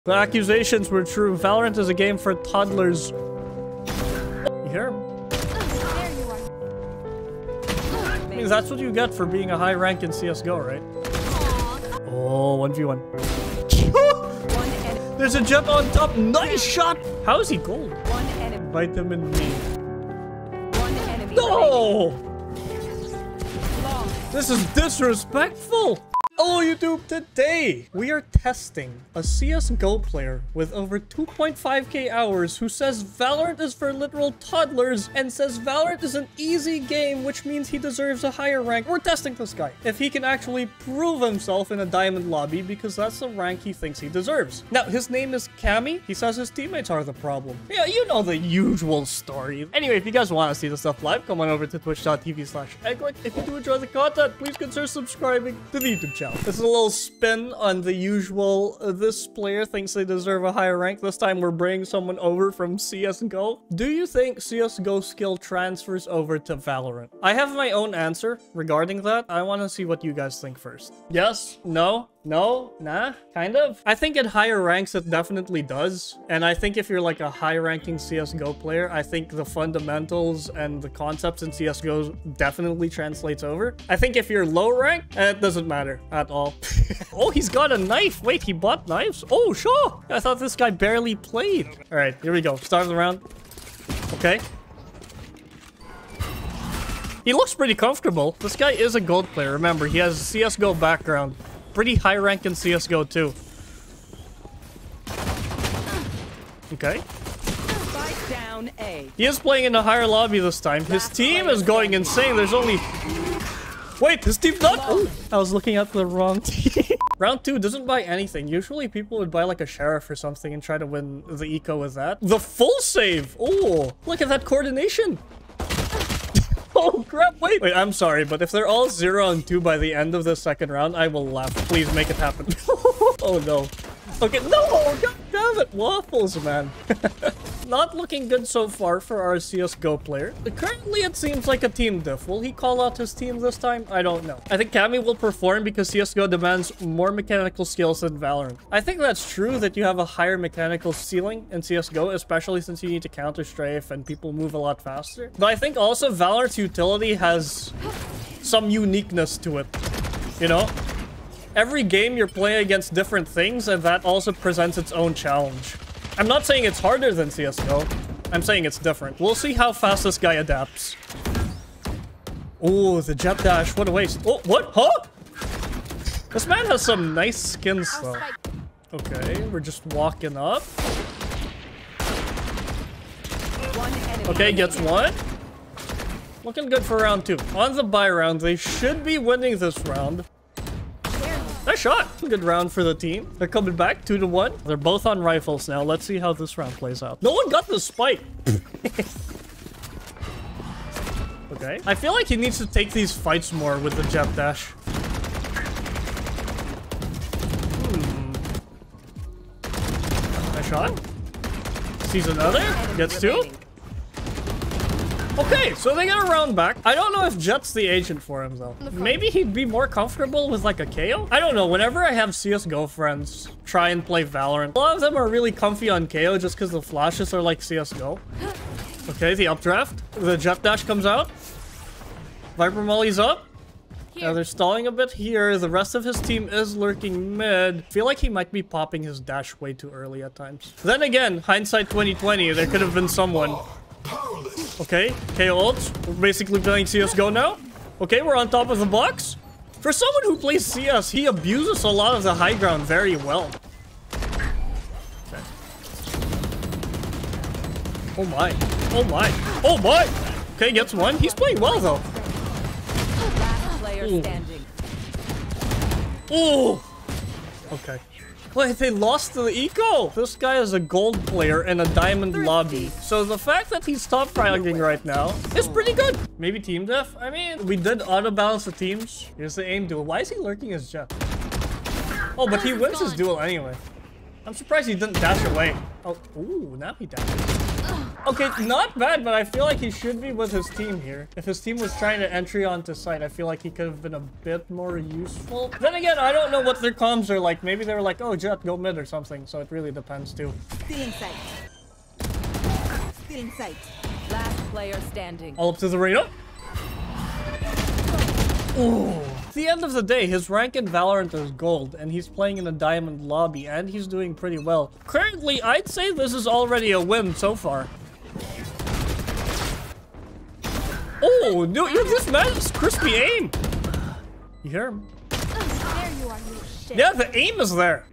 The accusations were true. Valorant is a game for toddlers. You hear him? There you are. I mean, that's what you get for being a high rank in CSGO, right? Oh, 1v1. There's a jet on top. Nice shot. How is he gold? Vitamin B. No! This is disrespectful. Hello YouTube, today we are testing a CSGO player with over 2.5k hours who says Valorant is for literal toddlers and says Valorant is an easy game, which means he deserves a higher rank. We're testing this guy, if he can actually prove himself in a diamond lobby, because that's the rank he thinks he deserves. Now, his name is Cammy. He says his teammates are the problem. Yeah, you know the usual story. Anyway, if you guys want to see the stuff live, come on over to twitch.tv/eggwick. If you do enjoy the content, please consider subscribing to the YouTube channel. This is a little spin on the usual, this player thinks they deserve a higher rank. This time we're bringing someone over from CSGO. Do you think CSGO skill transfers over to Valorant? I have my own answer regarding that. I want to see what you guys think first. Yes? No? No? Nah? Kind of? I think at higher ranks it definitely does. And I think if you're like a high-ranking CSGO player, I think the fundamentals and the concepts in CSGO definitely translates over. I think if you're low rank, it doesn't matter at all. Oh, he's got a knife. Wait, he bought knives? Oh, sure. I thought this guy barely played. All right, here we go. Start of the round. Okay. He looks pretty comfortable. This guy is a gold player. Remember, he has a CSGO background. Pretty high rank in CSGO too. Okay. Down A. He is playing in a higher lobby this time. His team is going insane. There's only... Wait, his team's not... Oh, I was looking at the wrong team. Round 2 doesn't buy anything. Usually people would buy like a sheriff or something and try to win the eco with that. The full save. Oh, look at that coordination. Oh crap, wait, I'm sorry, but if they're all 0 and 2 by the end of the second round, I will laugh. Please make it happen. Oh no. Okay, no, god damn it, waffles, man. Not looking good so far for our CSGO player. Currently, it seems like a team diff. Will he call out his team this time? I don't know. I think Cammy will perform because CSGO demands more mechanical skills than Valorant. I think that's true that you have a higher mechanical ceiling in CSGO, especially since you need to counter strafe and people move a lot faster. But I think also Valorant's utility has some uniqueness to it, you know? Every game you're playing against different things, and that also presents its own challenge. I'm not saying it's harder than CSGO. I'm saying it's different. We'll see how fast this guy adapts. Oh, the jet dash. What a waste. Oh, what? Huh? This man has some nice skins, though. Okay, we're just walking up. Okay, gets one. Looking good for round 2. On the bye round, they should be winning this round. Nice shot. Good round for the team. They're coming back 2-1. They're both on rifles now. Let's see how this round plays out. No one got the spike. Okay. I feel like he needs to take these fights more with the jet dash. Nice shot. Sees another. Gets 2. Okay, so they get a round back. I don't know if Jet's the agent for him, though. Maybe he'd be more comfortable with, like, a KO? I don't know. Whenever I have CSGO friends try and play Valorant, a lot of them are really comfy on KO just because the flashes are like CSGO. Okay, the updraft. The jet dash comes out. Viper Molly's up. Now they're stalling a bit here. The rest of his team is lurking mid. I feel like he might be popping his dash way too early at times. Then again, hindsight 2020, there could have been someone. Okay, KO ults. We're basically playing CSGO now. Okay, we're on top of the box. For someone who plays CS, he abuses a lot of the high ground very well. Okay. Oh my. Oh my. Oh my. Okay, gets one. He's playing well, though. Oh. Okay. Wait, they lost to the eco! This guy is a gold player in a diamond lobby. So the fact that he's top fragging right now is pretty good. Maybe team def? I mean, we did auto-balance the teams. Here's the aim duel. Why is he lurking his jet? Oh, but he wins his duel anyway. I'm surprised he didn't dash away. Oh, ooh, now he dashes. Okay, not bad, but I feel like he should be with his team here. If his team was trying to entry onto site, I feel like he could have been a bit more useful. Then again, I don't know what their comms are like. Maybe they were like, oh, Jet, go mid or something. So it really depends too. Stealing sight. Stealing sight. Last player standing. All up to the arena. Ooh. At the end of the day, his rank in Valorant is gold, and he's playing in a diamond lobby, and he's doing pretty well. Currently, I'd say this is already a win so far. Oh, no, this man is crispy aim. You hear him? There you are, you shit. Yeah, the aim is there.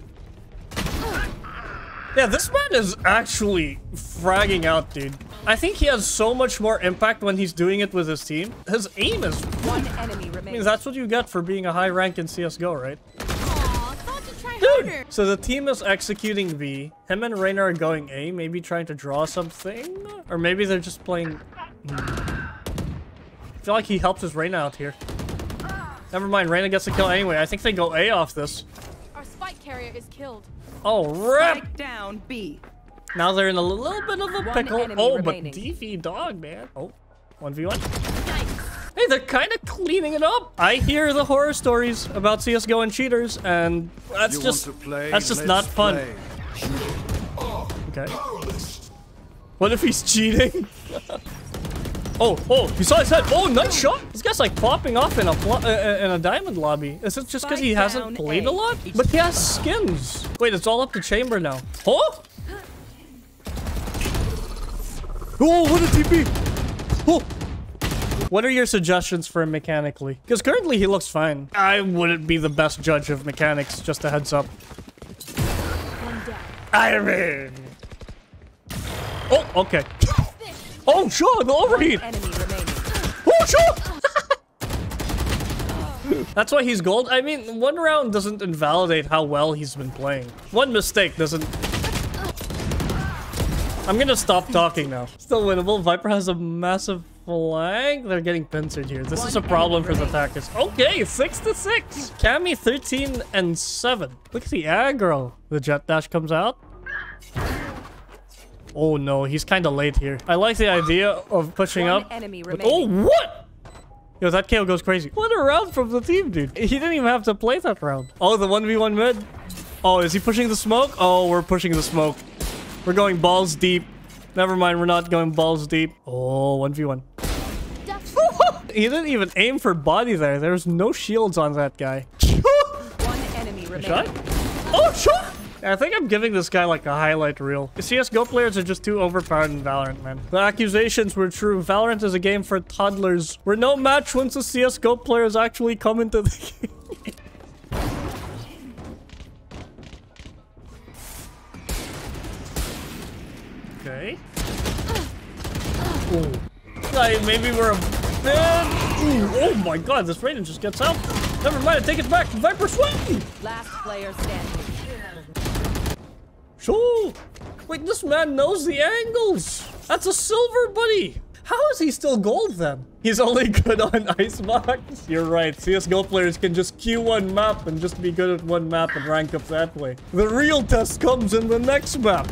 Yeah, this man is actually fragging out, dude. I think he has so much more impact when he's doing it with his team. His aim is... One enemy I remaining. mean, that's what you get for being a high rank in CSGO, right? Aw, thought to try harder. So the team is executing B. Him and Reyna are going A, maybe trying to draw something? Or maybe they're just playing... I feel like he helps his Reyna out here. Never mind, Reyna gets a kill anyway. I think they go A off this. Our spike carrier is killed. Oh, rip! Spike down B. Now they're in a little bit of a One pickle. enemy Oh, remaining. but DV dog, man. Oh, 1v1. Hey, they're kind of cleaning it up. I hear the horror stories about CSGO and cheaters, and that's just not fun. Okay. What if he's cheating? Oh, he saw his head. Oh, nice shot. This guy's like popping off in a diamond lobby. Is it just because he hasn't played a lot? But he has skins. Wait, it's all up to chamber now. Oh! Oh, what a TP! Oh! What are your suggestions for him mechanically? Because currently he looks fine. I wouldn't be the best judge of mechanics, just a heads up. I mean... Oh, okay. Oh, sure, the overheat! Enemy remaining. Oh, sure! That's why he's gold. I mean, one round doesn't invalidate how well he's been playing. One mistake doesn't... I'm gonna stop talking now. Still winnable. Viper has a massive flag. They're getting pincered here. This is a problem for the attackers. Okay, 6-6. Cammy 13 and 7. Look at the aggro. The jet dash comes out. Oh no, he's kind of late here. I like the idea of pushing up. But, oh, what? Yo, that KO goes crazy. What a round from the team, dude. He didn't even have to play that round. Oh, the 1v1 mid. Oh, is he pushing the smoke? Oh, we're pushing the smoke. We're going balls deep. Never mind, we're not going balls deep. Oh, 1v1. He didn't even aim for body there. There's no shields on that guy. One enemy remaining. Shot? Oh, shot! I think I'm giving this guy like a highlight reel. The CSGO players are just too overpowered in Valorant, man. The accusations were true. Valorant is a game for toddlers. We're no match once the CSGO players actually come into the game. Okay. Ooh. Maybe we're a bit... Ooh, oh my god, this Raiden just gets out. Never mind, I take it back. Viper swing! Last player standing. Sure. Wait, this man knows the angles. That's a silver buddy. How is he still gold then? He's only good on icebox. You're right. CSGO players can just queue one map and just be good at one map and rank up that way. The real test comes in the next map.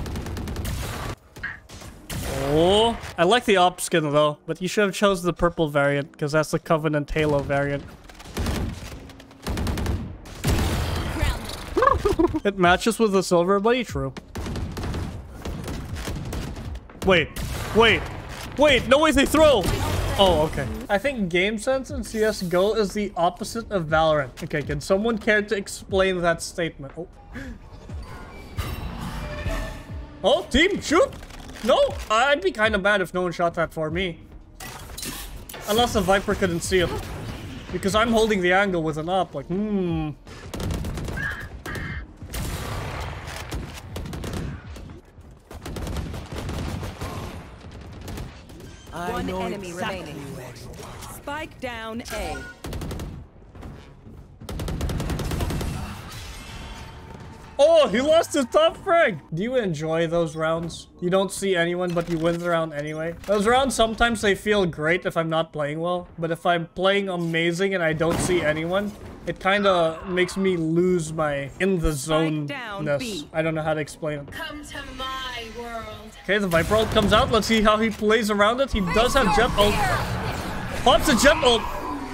Oh, I like the op skin though, but you should have chose the purple variant because that's the Covenant Halo variant. It matches with the silver buddy, true. Wait, no way they throw! Oh, okay. I think game sense in CSGO is the opposite of Valorant. Okay, can someone care to explain that statement? Oh, oh team, shoot! No, I'd be kind of mad if no one shot that for me. Unless the Viper couldn't see it. Because I'm holding the angle with an op, like, One enemy remaining. Spike down A. Oh, he lost his top frag! Do you enjoy those rounds? You don't see anyone, but you win the round anyway. Those rounds, sometimes they feel great if I'm not playing well. But if I'm playing amazing and I don't see anyone, it kind of makes me lose my in the zone-ness. I don't know how to explain it. Come to my my world. Okay, the Viper ult comes out. Let's see how he plays around it. He does have jet ult. Pops a jet ult.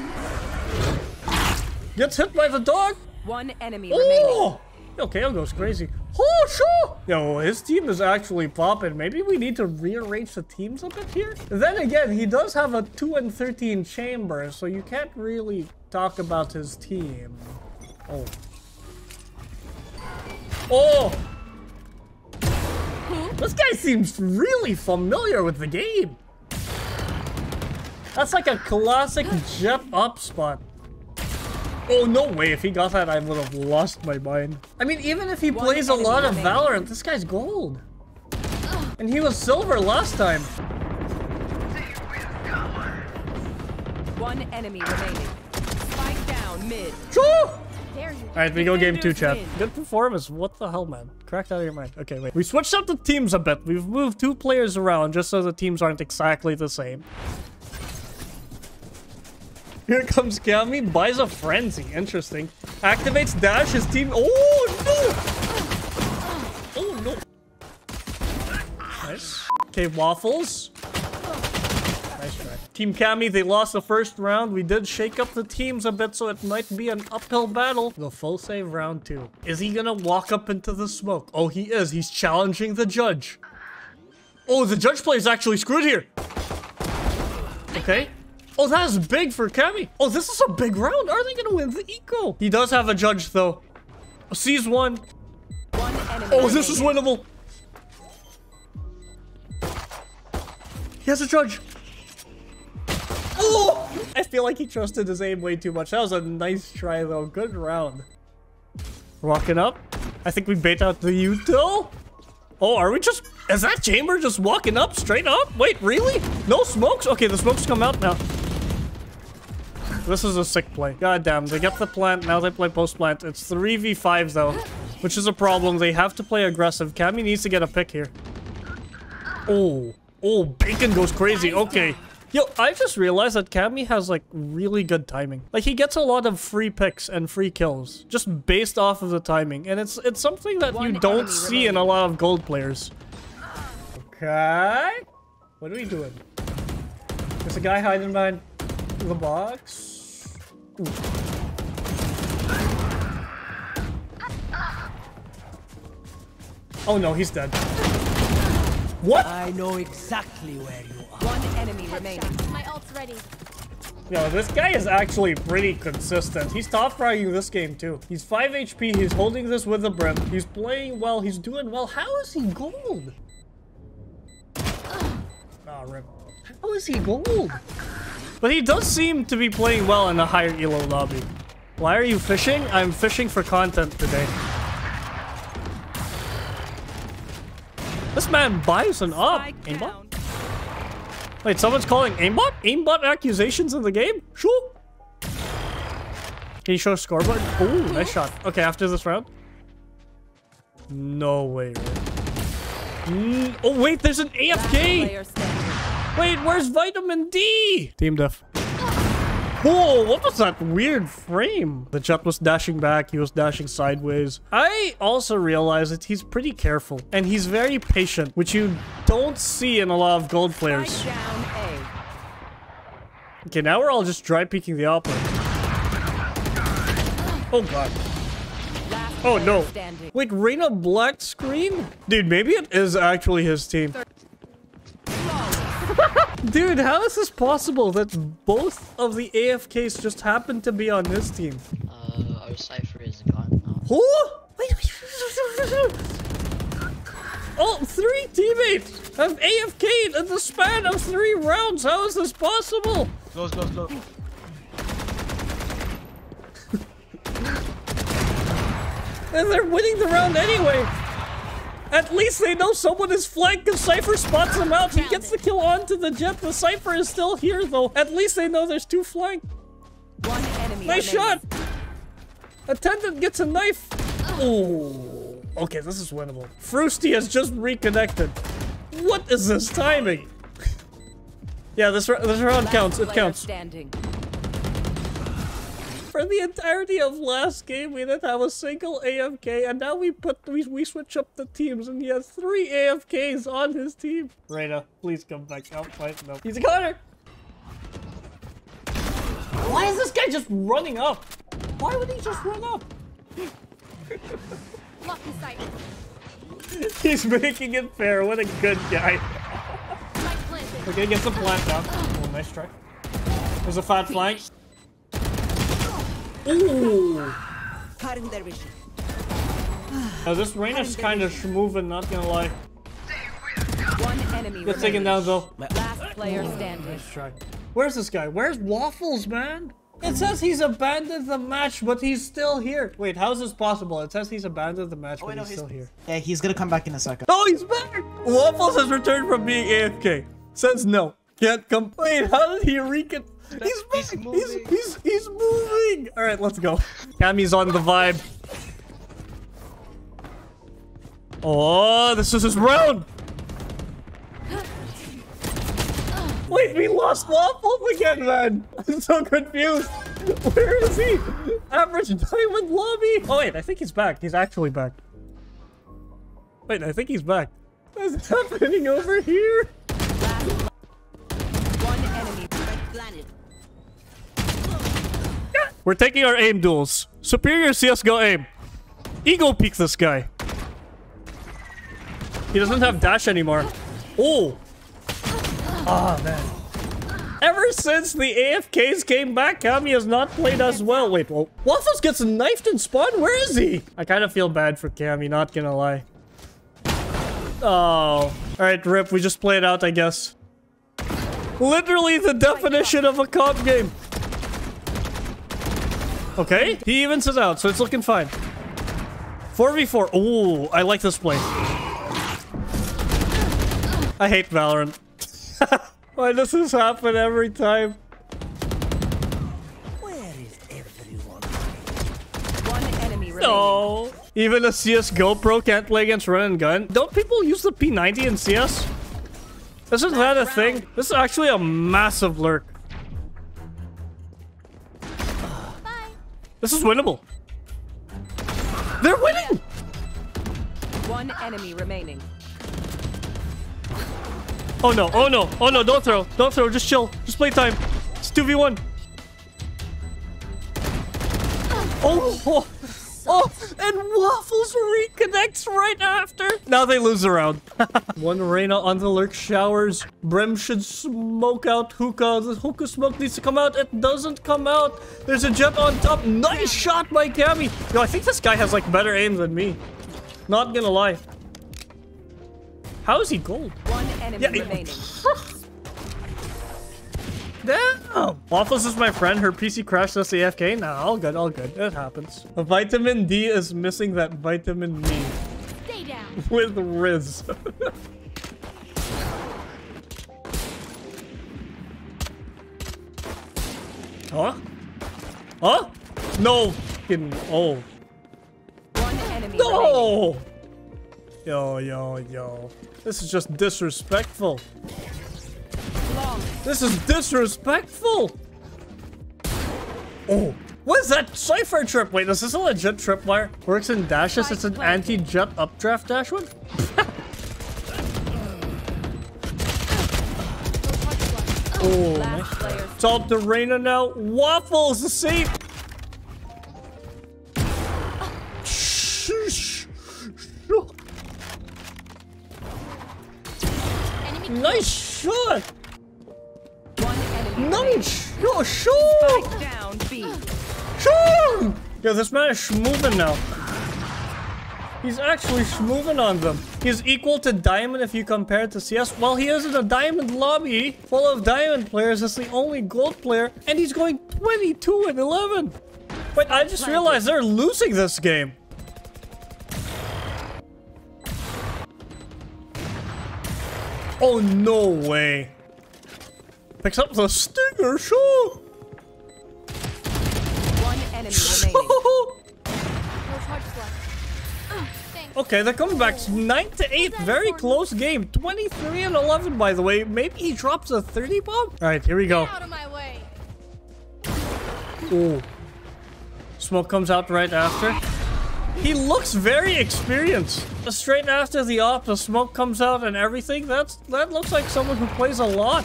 Gets hit by the dog. One enemy remaining. Oh! Okay, it goes crazy. Oh, sure! Yo, his team is actually popping. Maybe we need to rearrange the teams a bit here? Then again, he does have a 2 and 13 chamber, so you can't really talk about his team. Oh. Oh! This guy seems really familiar with the game. That's like a classic jet up spot. Oh, no way. If he got that, I would have lost my mind. I mean, even if he plays a lot of Valorant, this guy's gold. And he was silver last time. One enemy remaining. Spike down mid. Sure! Dare you? Alright, we go game 2, chat. Win. Good performance. What the hell, man? Cracked out of your mind. Okay, wait. We switched up the teams a bit. We've moved 2 players around just so the teams aren't exactly the same. Here comes Cami, buys a frenzy. Interesting. Activates dash, his team. Oh no! Oh no! Nice. Okay, waffles. Nice try. Team Cami, they lost the first round. We did shake up the teams a bit, so it might be an uphill battle. The full save round 2. Is he gonna walk up into the smoke? Oh, he is. He's challenging the judge. Oh, the judge play is actually screwed here. Okay. Oh, that is big for Cami. Oh, this is a big round. Are they gonna win the eco? He does have a judge, though. Sees one. One enemy Oh, this is winnable. He has a judge. Oh! I feel like he trusted his aim way too much. That was a nice try, though. Good round. Walking up. I think we bait out the util. Oh, are we just... Is that chamber just walking up straight up? Wait, really? No smokes? Okay, the smokes come out now. This is a sick play. God damn, they get the plant, now they play post-plant. It's 3v5 though, which is a problem. They have to play aggressive. Cammy needs to get a pick here. Oh, oh, Bacon goes crazy. Okay. Yo, I just realized that Cammy has like really good timing. Like he gets a lot of free picks and free kills just based off of the timing. And it's something that you don't see in a lot of gold players. Okay. What are we doing? There's a guy hiding behind the box. Ooh. Oh no, he's dead. What? I know exactly where you are. One enemy remaining. My ult's ready. Yo, this guy is actually pretty consistent. He's top fragging this game too. He's 5 HP, he's holding this with the brim. He's playing well, he's doing well. How is he gold? Ah, rip. How is he gold? But he does seem to be playing well in a higher elo lobby. Why are you fishing? I'm fishing for content today. This man buys an up. Aimbot? Wait, someone's calling aimbot? Aimbot accusations in the game? Sure. Can you show a scoreboard? Oh, nice shot. Okay, after this round. No way. Oh, wait, there's an AFK. Wait, where's vitamin D? Team def. Whoa, what was that weird frame? The Jet was dashing back, he was dashing sideways. I also realized that he's pretty careful and he's very patient, which you don't see in a lot of gold players. Okay, now we're all just dry peeking the opera. Oh god. Oh no. Wait, Reyna black screen? Dude, maybe it is actually his team. Dude, how is this possible that both of the AFKs just happen to be on this team? Our Cypher is gone now. Who? Wait. All 3 teammates have AFK'd in the span of 3 rounds. How is this possible? Close. And they're winning the round anyway. At least they know someone is flanked because Cypher spots them out. He gets the kill onto the Jet. The Cypher is still here though. At least they know there's 2 flanked. One enemy nice shot. Attendant gets a knife. Oh. Okay, this is winnable. Frosty has just reconnected. What is this timing? Yeah, this round counts. It counts. For the entirety of last game, we didn't have a single AFK, and now we switch up the teams, and he has 3 AFKs on his team. Reyna, please come back out. Fight. No. He's a gunner! Why is this guy just running up? Why would he just run up? Lock in sight. He's making it fair. What a good guy. Light planted. Okay, get the plant down. Oh, nice try. There's a fat flank. Ooh. Cutting their vision. Now this Reyna's kind of moving, not gonna lie. One enemy Get taken down though. Last player standing. Nice try. Where's this guy? Where's Waffles, man? It says he's abandoned the match, but he's still here. Wait, how is this possible? It says he's abandoned the match, but he's still here. Yeah, he's gonna come back in a second. Oh, he's back! Waffles has returned from being AFK. Says no. Can't come. Wait, how did he recon? He's back! He's moving! Alright, let's go. Cammy's on the vibe. Oh, this is his round! Wait, we lost Waffles again, man! I'm so confused. Where is he? Average diamond lobby? Oh wait, I think he's back. He's actually back. Wait, I think he's back. What's happening over here? One enemy planted. We're taking our aim duels. Superior CSGO aim. Ego peek this guy. He doesn't have dash anymore. Oh. Ah, man. Ever since the AFKs came back, Cammy has not played as well. Wait, well, Waffles gets knifed in spawn? Where is he? I kind of feel bad for Cammy, not gonna lie. Oh. Alright, rip. We just played out, I guess. Literally the definition of a comp game. Okay. He evens us out, so it's looking fine. 4v4. Ooh, I like this play. I hate Valorant. Why does this happen every time? Where is everyone? One enemy remaining. No. Even a CSGO pro can't play against run and gun. Don't people use the P90 in CS? Isn't that a thing? This is actually a massive lurk. Bye. This is winnable. They're winning! One enemy remaining. Oh no, oh no, oh no, don't throw. Don't throw, just chill. Just play time. It's 2v1. Oh, oh, oh, and Waffles reconnects right after. Now they lose the round. One Reyna on the lurk showers. Brim should smoke out hookah. The hookah smoke needs to come out. It doesn't come out. There's a jet on top. Nice shot by Cammy. Yo, I think this guy has like better aim than me. Not gonna lie. How is he gold? One enemy remaining. Damn! Waffles is my friend. Her PC crashed us AFK. Nah, all good, all good. It happens. Vitamin D is missing that vitamin D. Stay down. With Riz. Huh? Huh? No! Fucking. Oh. One enemy remaining. No! Yo, yo, yo. This is just disrespectful. Long. This is disrespectful! Oh, what is that Cypher trip? Wait, is this a legit tripwire? Works in dashes, it's an anti-jet updraft dash one? Oh, nice. Player. It's all to Reyna now. Waffles, the seat! Nice shot! One enemy Nice! Yo, shoot! remaining. Down B. Shoot! Yo, this man is schmoving now. He's actually schmoving on them. He's equal to Diamond if you compare it to CS. While he is in a Diamond lobby full of Diamond players, it's the only Gold player, and he's going 22-11. Wait, I just realized they're losing this game. Oh, no way. Picks up the stinger, sure. One enemy remaining. No charges left. Thanks. Okay, they're coming back 9-8. Very close game. 23-11, by the way. Maybe he drops a 30 bomb. All right, here we go. Out of my way. Ooh. Smoke comes out right after. He looks very experienced. Straight after the op, the smoke comes out and everything. That looks like someone who plays a lot.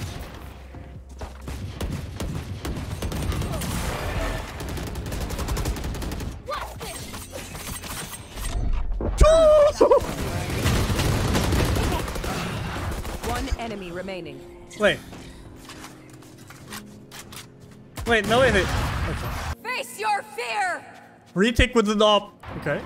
One enemy remaining. Wait. Wait, no, wait. Okay. Face your fear! Retake with the op. Okay.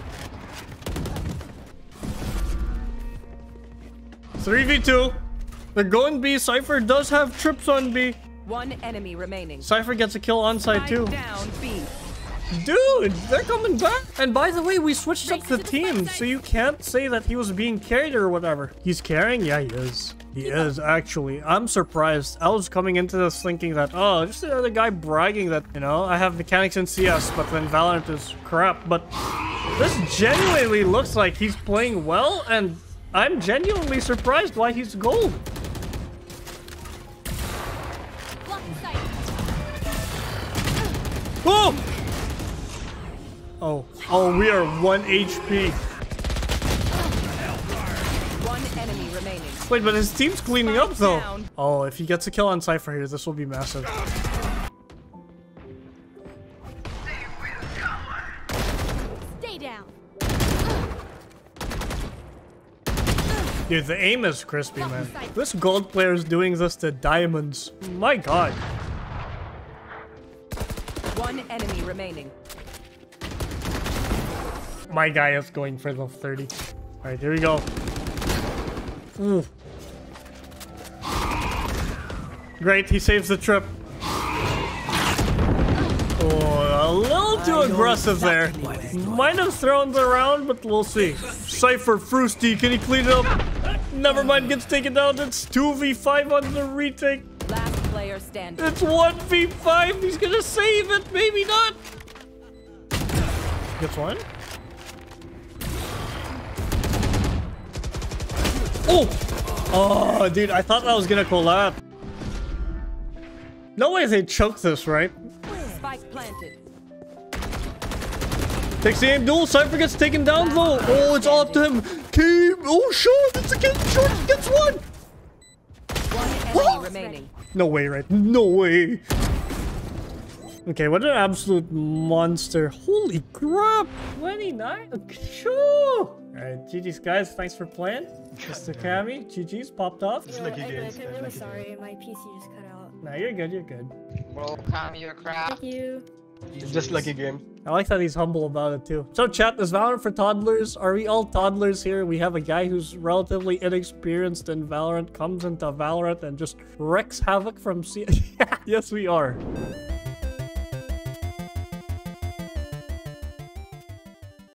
3v2. They're going B. Cypher does have trips on B. One enemy remaining. Cypher gets a kill on side too. Down B. Dude, they're coming back. And by the way, we switched up the team, so you can't say that he was being carried or whatever. He's carrying? Yeah, he is. He is, actually. I'm surprised. I was coming into this thinking that, oh, just another guy bragging that, you know, I have mechanics in CS, but then Valorant is crap. But this genuinely looks like he's playing well, and I'm genuinely surprised why he's gold. Block the sight. Oh! Oh, we are 1 HP. One enemy remaining. Wait, but his team's cleaning up though. Down. Oh, if he gets a kill on Cypher here, this will be massive. Stay down. Dude, the aim is crispy, man. This gold player is doing this to diamonds. My god. One enemy remaining. My guy is going for the 30. Alright, here we go. Ooh. Great, he saves the trip. Oh, a little too aggressive there. Might have thrown the round, but we'll see. Cypher, Frosty, can he clean it up? Never mind, gets taken down. It's 2v5 on the retake. Last player standing. It's 1v5. He's gonna save it. Maybe not. Gets one. Oh! Oh, dude, I thought that was gonna collab. No way they choked this, right? Spike planted. Takes the aim duel. Cypher gets taken down though. Oh, it's all up to him. Keep. Oh, short. It's again short. Gets one. One enemy remaining. No way, right? No way. Okay, what an absolute monster. Holy crap. 29? Sure. Alright, GG's guys. Thanks for playing. Mr. Cammy, GG's popped off. I'm really sorry, my PC just cut out. Nah, you're good, you're good. Bro, calm your crap. Thank you. It's just lucky game. I like that he's humble about it too. So chat, is Valorant for toddlers? Are we all toddlers here? We have a guy who's relatively inexperienced in Valorant, comes into Valorant and just wreaks havoc from CS. Yes, we are.